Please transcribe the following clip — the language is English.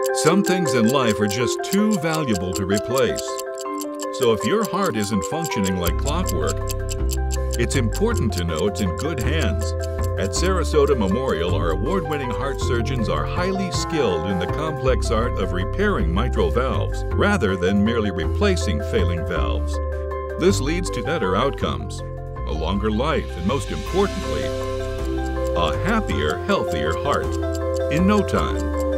Some things in life are just too valuable to replace. So if your heart isn't functioning like clockwork, it's important to know it's in good hands. At Sarasota Memorial, our award-winning heart surgeons are highly skilled in the complex art of repairing mitral valves, rather than merely replacing failing valves. This leads to better outcomes, a longer life, and most importantly, a happier, healthier heart in no time.